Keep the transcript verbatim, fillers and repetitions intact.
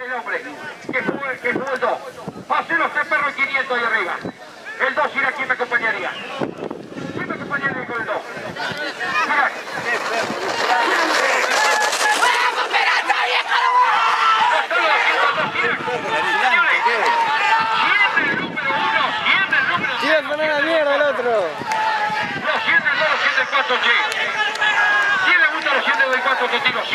el hombre que jugó, que jugó el dos. Pasé usted, perro, y quinientos ahí arriba. El dos irá, ¿quién me acompañaría? ¿Quién me acompañaría con el dos? Mira. ¡Quiere poner la mierda el otro! Los siete, el dos, los siete, el cuatro, che. ¿Quién le gusta los siete del cuatro contigo?